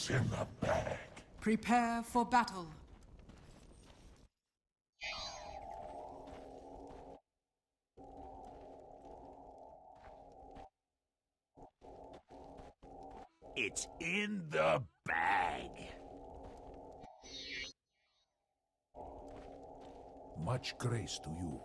What's in the bag? Prepare for battle. It's in the bag. Much grace to you.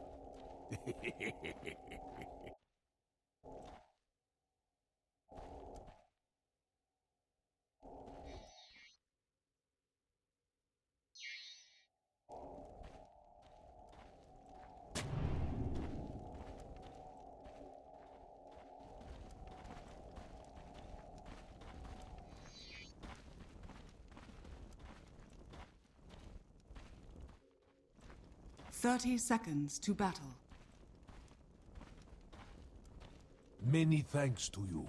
30 seconds to battle. Many thanks to you.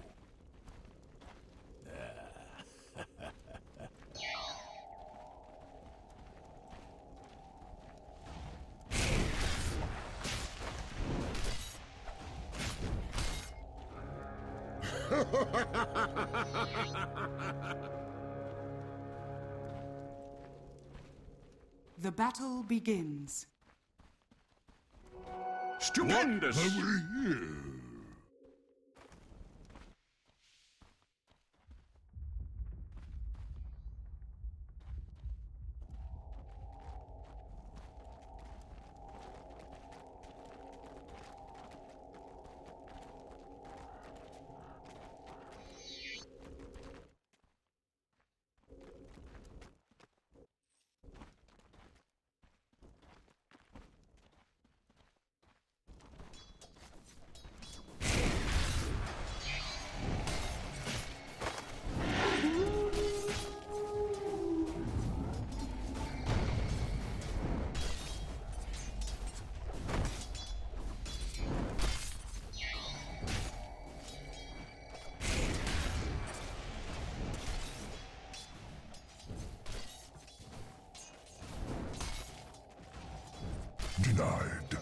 The battle begins. Stupendous! What have we here? Denied.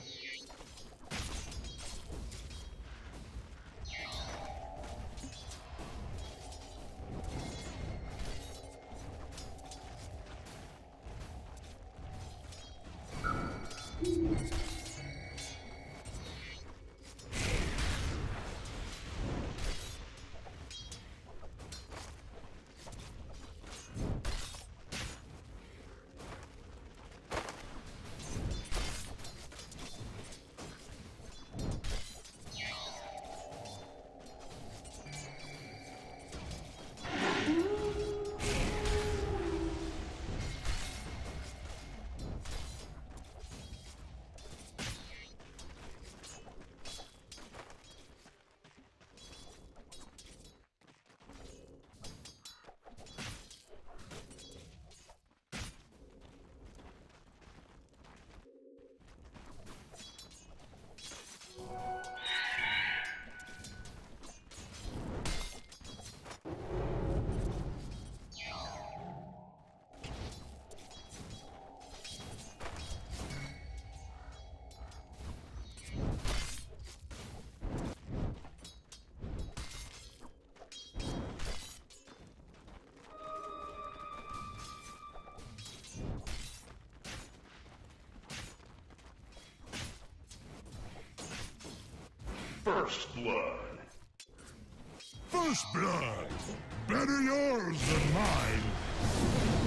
First blood. First blood! Better yours than mine!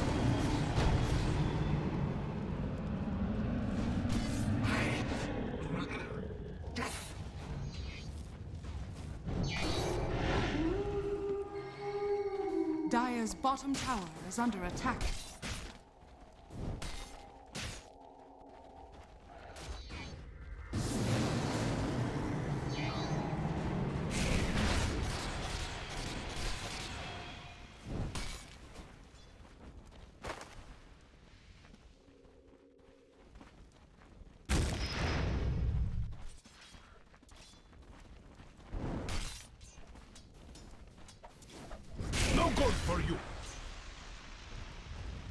Dire's bottom tower is under attack. No good for you!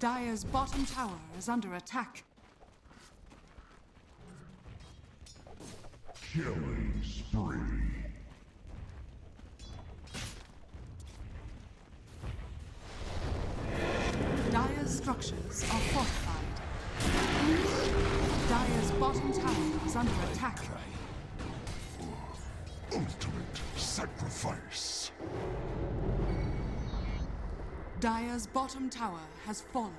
Dire's bottom tower is under attack. Killing spree. Dire's structures are fortified. Dire's bottom tower is under attack. Ultimate sacrifice. Dire's bottom tower has fallen.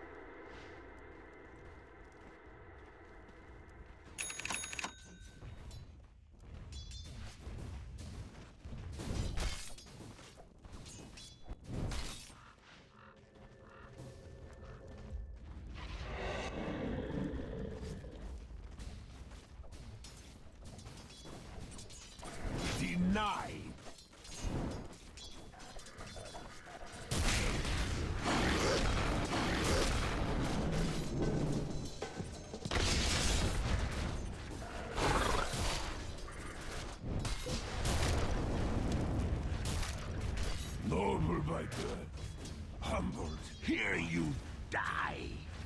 Denied. Noble Viper, humbled, here you die.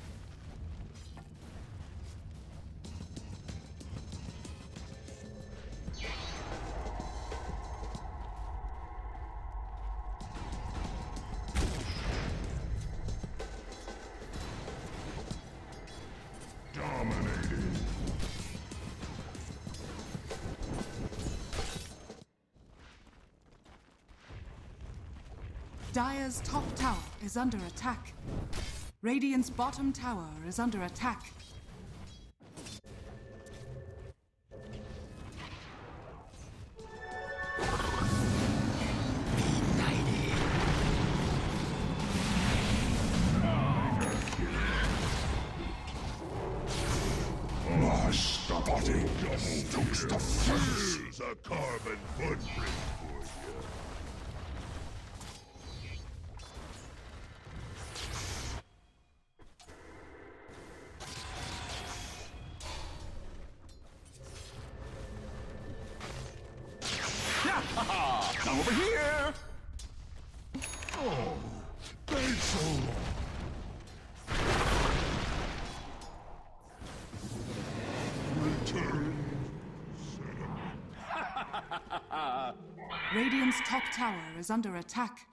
Dominating. Dire's top tower is under attack. Radiant's bottom tower is under attack. Master body stokes the furnace. Here's a carbon footprint for you. Come over here! Oh, thanks so long. Return. Radiant's top tower is under attack.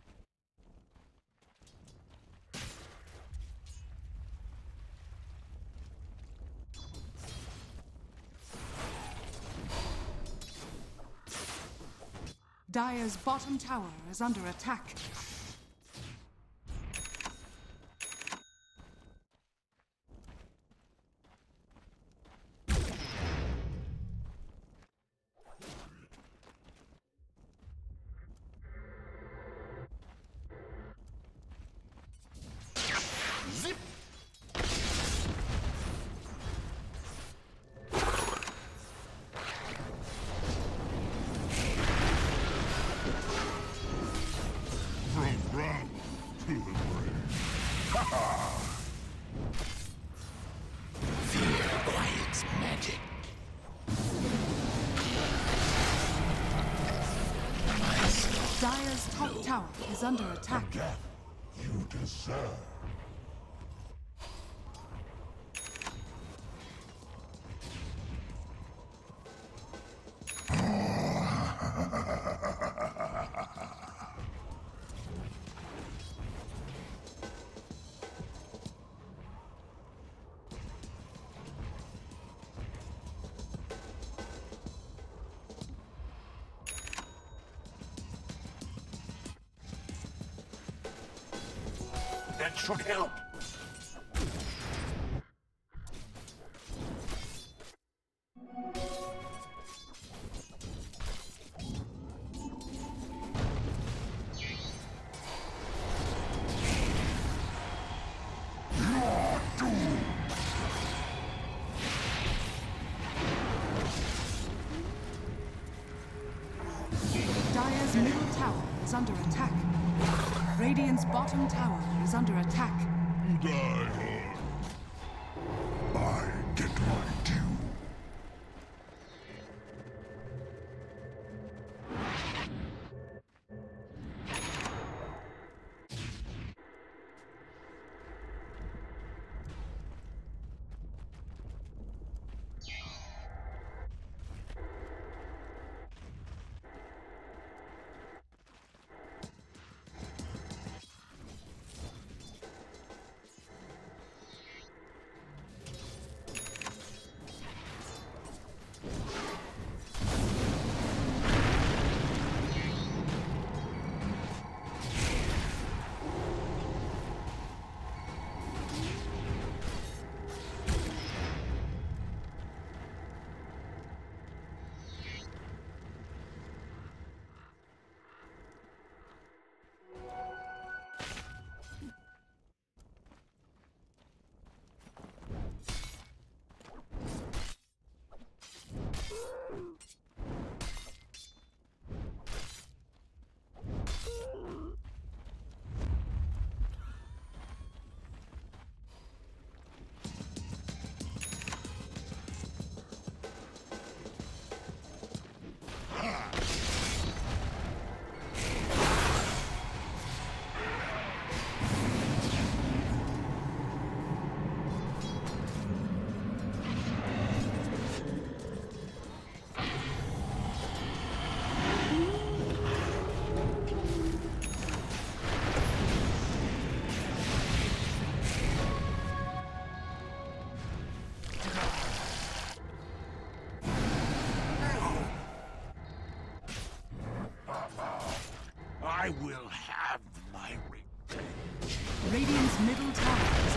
Dire's bottom tower is under attack. Zip! From ground to the grave. Fear quiets magic. Dire's top tower is under attack. Death you deserve. That should help. Dire's middle tower is under attack. Radiant's bottom tower is under attack. Die hard. I get my due.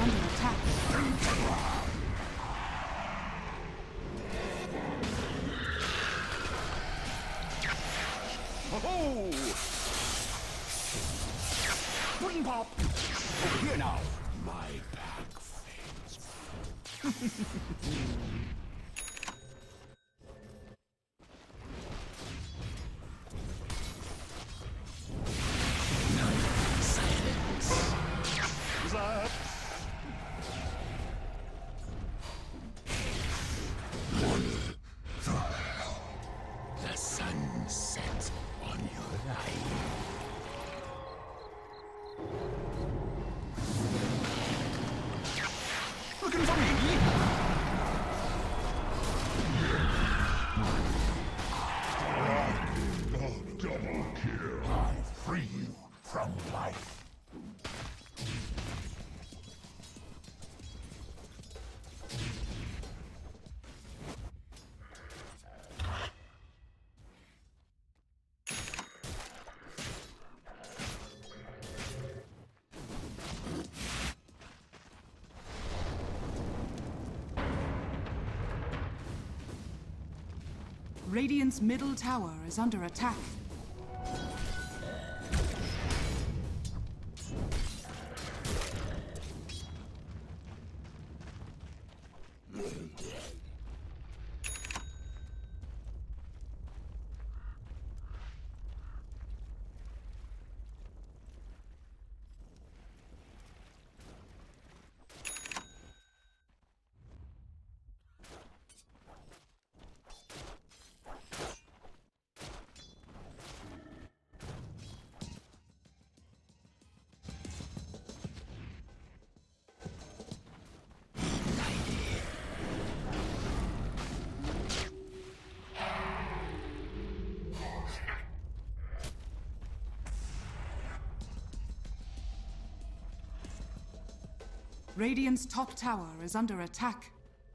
under attack. Oh! Pudding pop! Over here now! My pack fades. Silence. What's up? The sun sets on your life. Looking for me? Double kill. I free you from life. Radiant's middle tower is under attack. Radiant's top tower is under attack.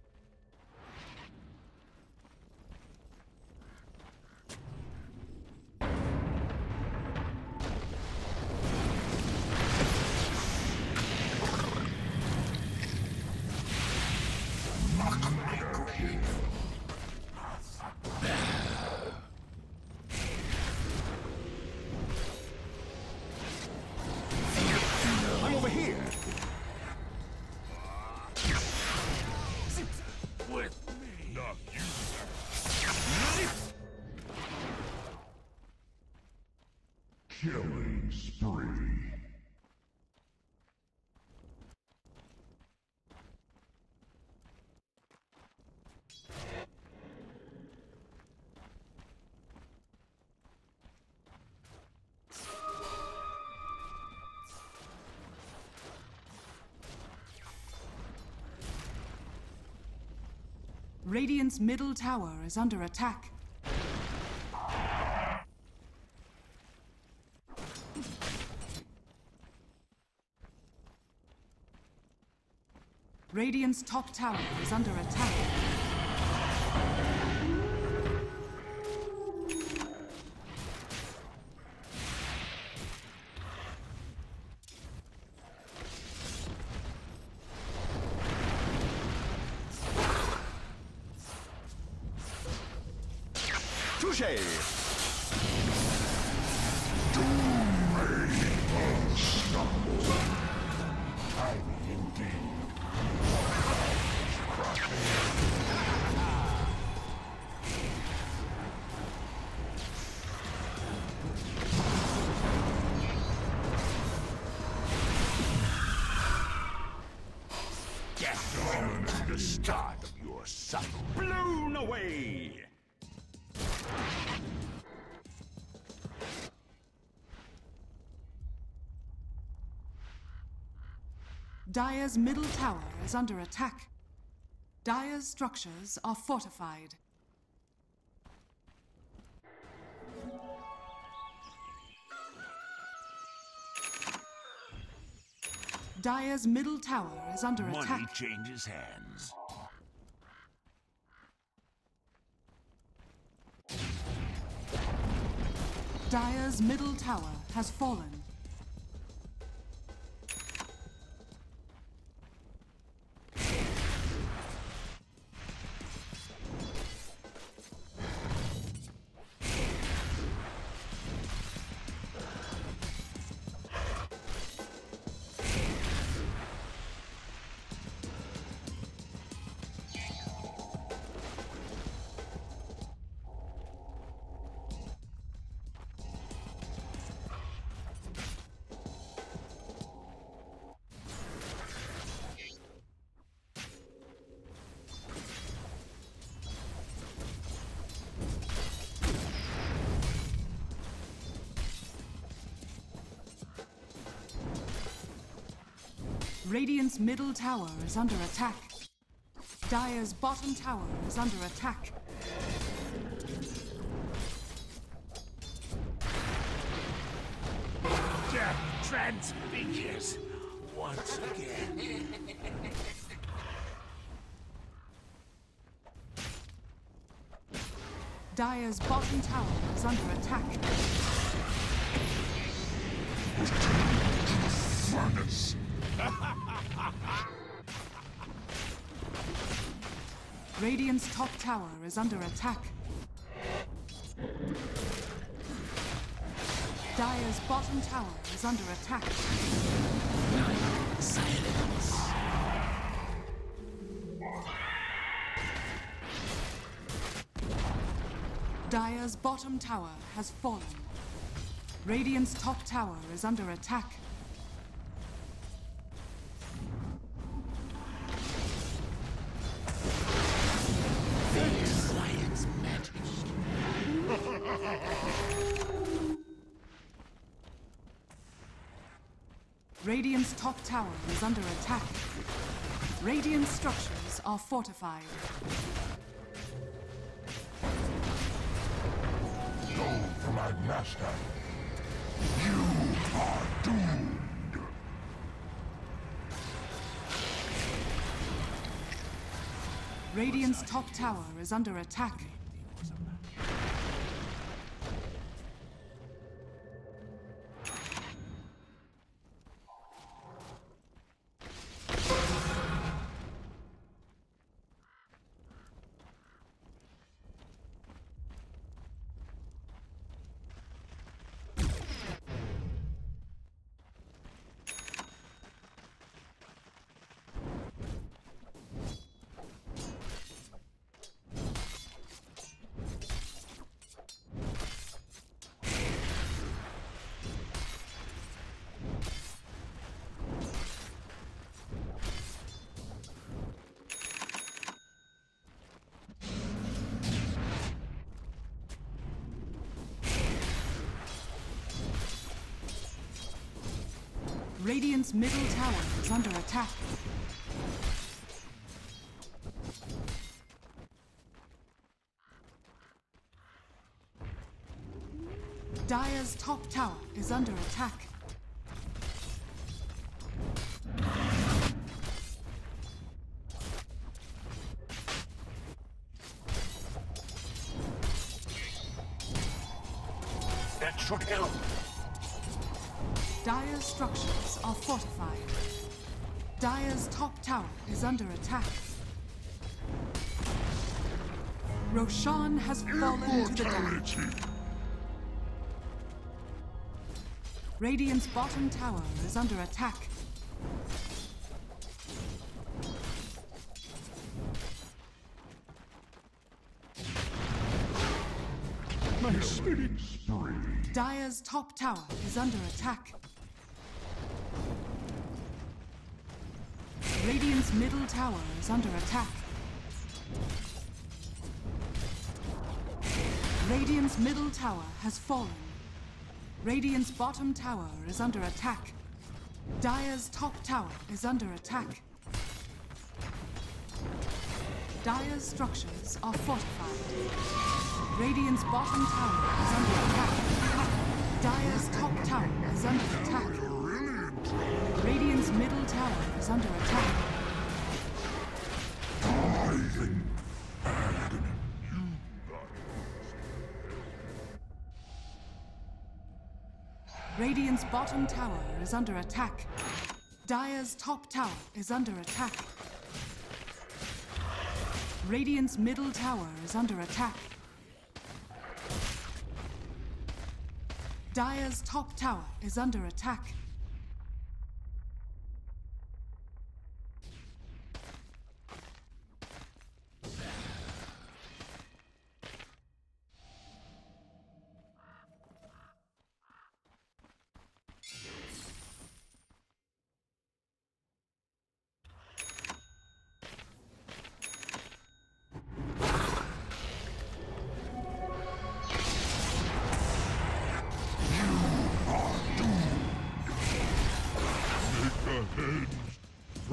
I'm over here! With me. Knock you. Killing spree. Radiant's middle tower is under attack. Radiant's top tower is under attack. Touché! The start of your cycle. Blown away! Dire's middle tower is under attack. Dire's structures are fortified. Dire's middle tower is under Money attack. changes hands. Dire's middle tower has fallen. Radiant's middle tower is under attack. Dire's bottom tower is under attack. Death transfigures once again. Dire's bottom tower is under attack. Furnace. Radiant's top tower is under attack. Dire's bottom tower is under attack. Silence. Dire's bottom tower has fallen. Radiant's top tower is under attack. Science matters. Radiant's top tower is under attack. Radiant structures are fortified. Go for my master. You are doomed. Radiant's top tower is under attack. Radiant's middle tower is under attack. Dire's top tower is under attack. That should help. Dire's structures are fortified. Dire's top tower is under attack. Roshan has fallen to the ground. Immortality. Radiant's bottom tower is under attack. My spirit spree. Dire's top tower is under attack. Radiant's middle tower is under attack. Radiant's middle tower has fallen. Radiant's bottom tower is under attack. Dire's top tower is under attack. Dire's structures are fortified. Radiant's bottom tower is under attack. Dire's top tower is under attack. Radiant's middle tower is under attack. Writhing agony. Radiant's bottom tower is under attack. Dire's top tower is under attack. Radiant's middle tower is under attack. Dire's top tower is under attack.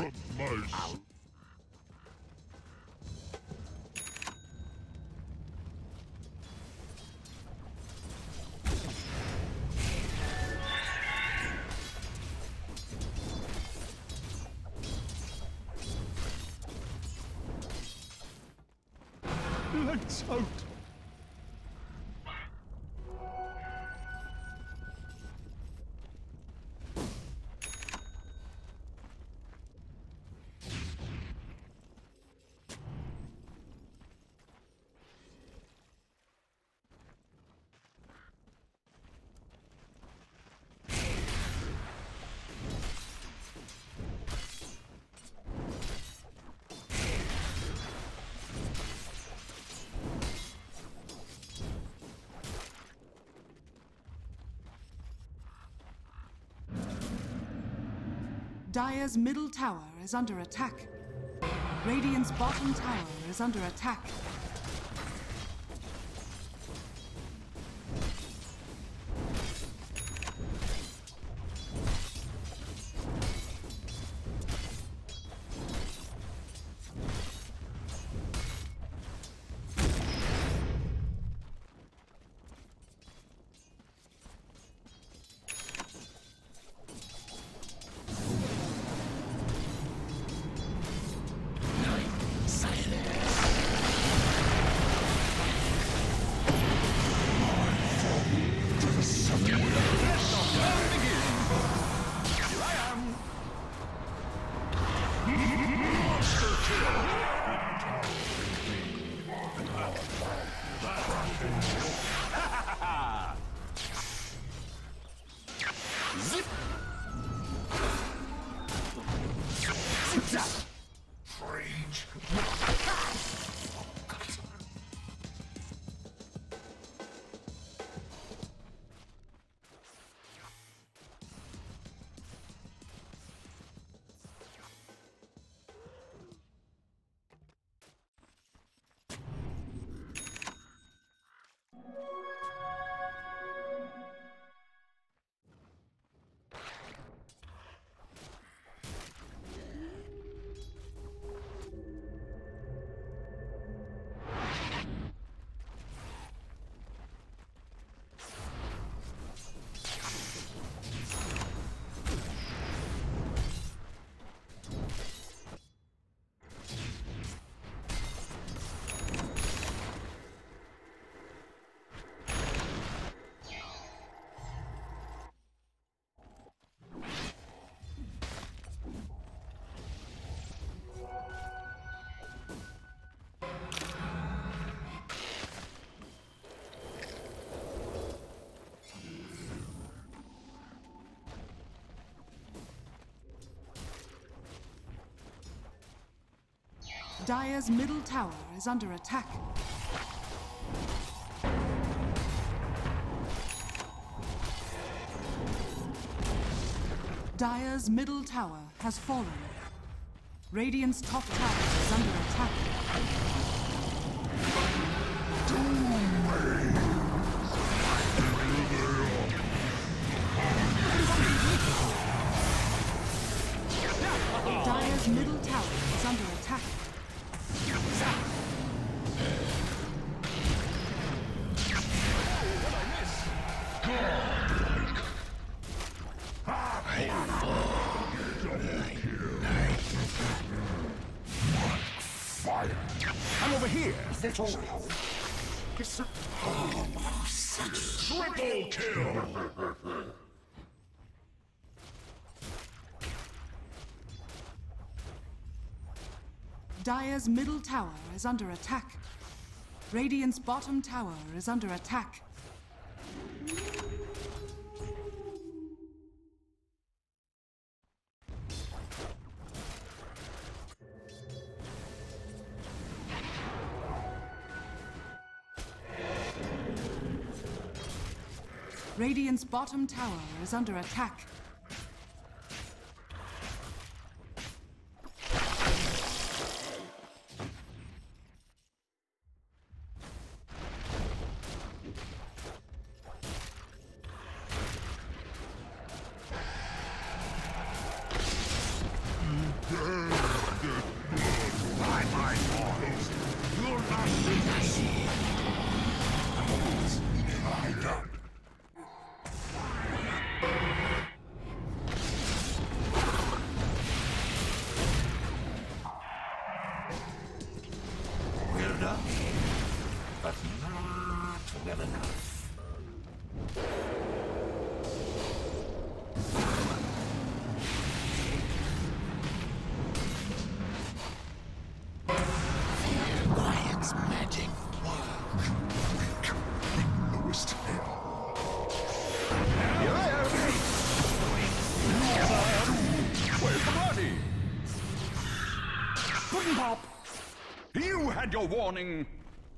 Mice. Lights out. Dire's middle tower is under attack. Radiant's bottom tower is under attack. Dire's middle tower is under attack. Dire's middle tower has fallen. Radiant's top tower is under attack. Dire's middle tower is under attack. I'm over here. Triple kill! Dire's middle tower is under attack. Radiant's bottom tower is under attack. Radiant's bottom tower is under attack. Yeah. We're done, but not well enough. Quiet's magic. Lowest hell. Where's the party? Puddin' Pop! You had your warning!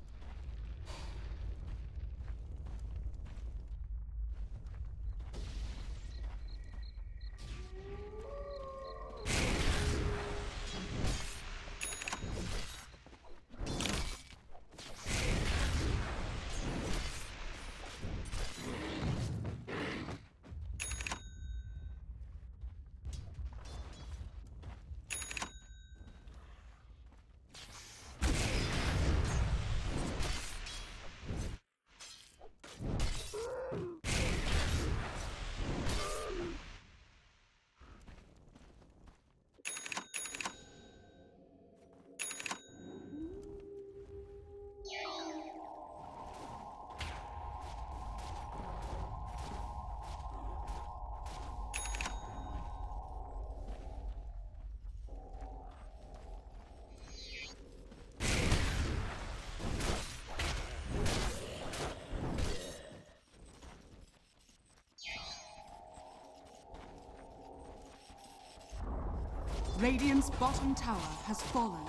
Radiant's bottom tower has fallen.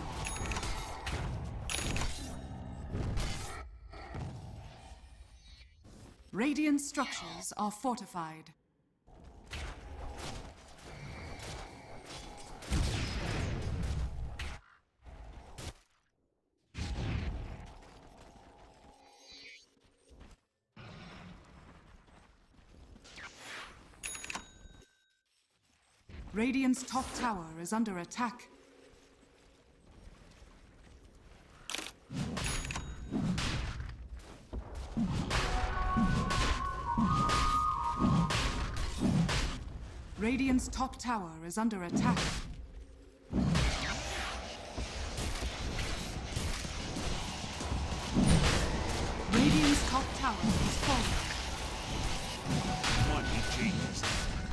Radiant structures are fortified. Radiant's top tower is under attack. Radiant's top tower is under attack. Radiant's top tower has fallen. Money cheese.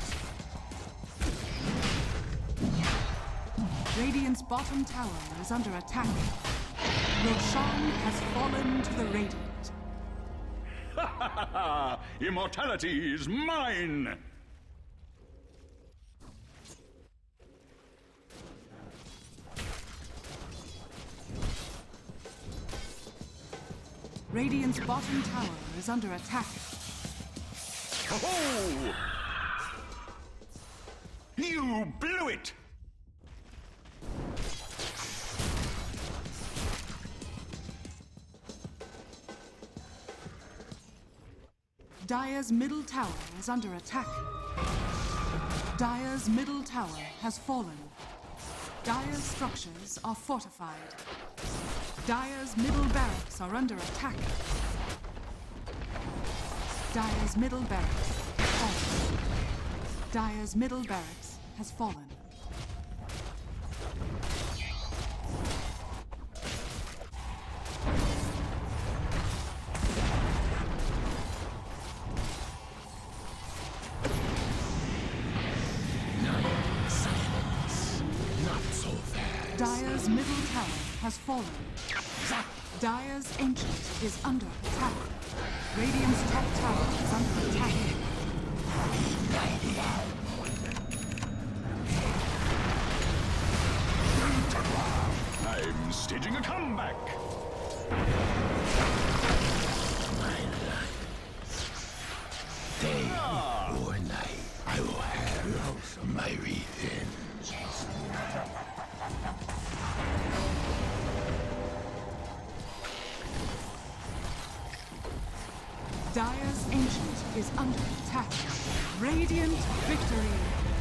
Radiant's bottom tower is under attack. Roshan has fallen to the Radiant. Ha ha ha ha! Immortality is mine! Radiant's bottom tower is under attack. Oh! You blew it! Dire's middle tower is under attack. Dire's middle tower has fallen. Dire's structures are fortified. Dire's middle barracks are under attack. Dire's middle barracks fallen. Dire's middle barracks has fallen. Dire's middle tower has fallen. Dire's Ancient is under attack. Radiant's top tower is under attack. I'm staging a comeback! My life. Day or night, I will have my revenge. Dire's Ancient is under attack. Radiant victory!